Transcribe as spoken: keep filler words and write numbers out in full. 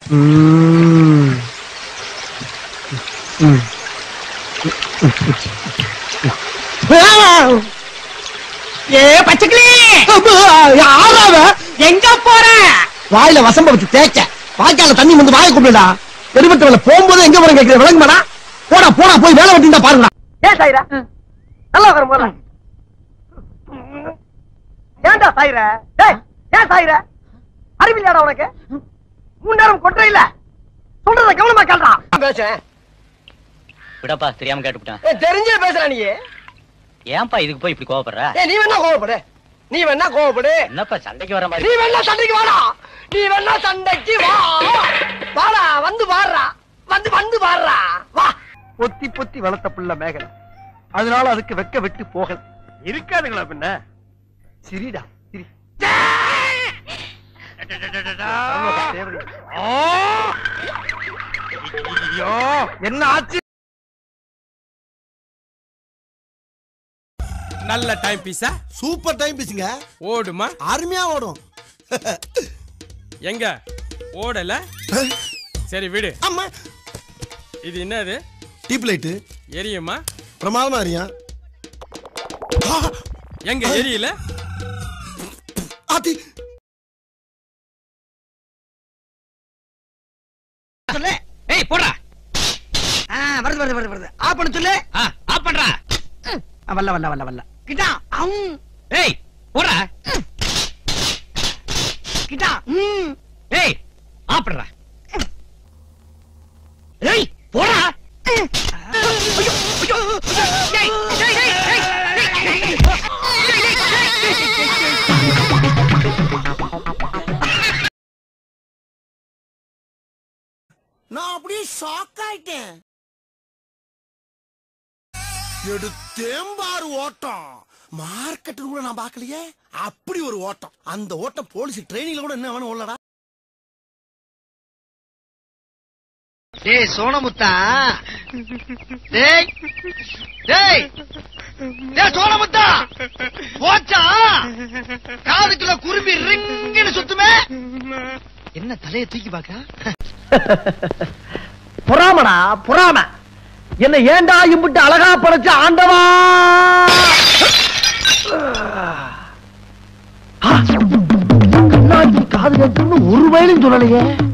ஏ பச்சைக்கிளி எங்க போற? வாயில வசம்ப வச்சு தேய்க்க வாய்க்கால தண்ணி வந்து வாயை கும்பிடுடா. எடுபட்டவள போகும்போது எங்க போற கேட்கிற விளங்குமாடா? போடா போடா போய் வேலை வெட்டிந்தா பாருங்கடா. ஏன் சாயிரா? நல்லா வரும் போல. ஏன்டா சாயிரா? டேய் ஏன் சாயிரா? அறிவில்லையாடா உனக்கு? மூணு நேரம் கொட்டற இல்ல. சொல்றத கவனமா கேளுடா. பேசுறேன். விடப்பா தெரியாம கேட்டுட்டேன். ஏய் தெரிஞ்சே பேசுற நீ. ஏன்பா இதுக்கு போய் இப்படி கோவப்படுற? ஏய் நீ வேணா கோவப்படு. நீ வேணா கோவப்படு. என்னப்பா சண்டைக்கு வர மாதிரி? நீ வேணா சண்டைக்கு வாடா. நீ வேணா சண்டைக்கு வா. வாடா வந்து பாறா. வந்து வந்து பாறா. வா. பொத்தி பொத்தி வளர்த்த புள்ள மேகல. அதனால அதுக்கு வெக்க விட்டு போகல. இருக்காதுங்களா பின்ன? சிரிடா சிரி. ஐயோ என்ன ஆச்சு? நல்ல டைம் பீஸா? சூப்பர் டைம் பீஸுங்க. ஓடுமா? அருமையா ஓடும். எங்க ஓடல? சரி விடு. அம்மா இது என்னது? Tube light. எரியுமா? பிரமாதமா எரியும். எங்க எரியல? ஆத்தி சொல்லு. ஏய் போடா. ஆ வருது வருது வருது வருது. ஆஃப் பண்ண சொல்லு. ஆ ஆஃப் பண்றா. வல்ல வல்ல வல்ல வல்ல. கிட்டா. அம். ஏய் போடா. கிட்டா. ம். ஏய் ஆஃப் பண்றா. ஏய் போடா. ஐயோ ஐயோ. டேய் டேய் டேய் டேய். நான் அப்படியே ஷாக் ஆயிட்டேன். எடுத்தேம்பாரு ஓட்டம். மார்க்கெட் கூட நான் பார்க்கலையே. அப்படி ஒரு ஓட்டம். அந்த ஓட்டம் போலீஸ் ட்ரெயினிங்ல கூட என்ன வேணும் உள்ளடா. டேய் சோனமுத்தா. டேய் டேய் டேய் சோனமுத்தா. போச்சா? காதுக்குள்ள குரும்பி ரிங்குன்னு சுத்துமே. என்ன தலைய தூக்கி பாக்க? புறாமடா புறாம. என்ன ஏண்டா இம்புட்டு அழகா படைச்ச ஆண்டவா? கண்ணாடி காது கேட்கணும்னு ஒரு வயலும் சொல்லலையே.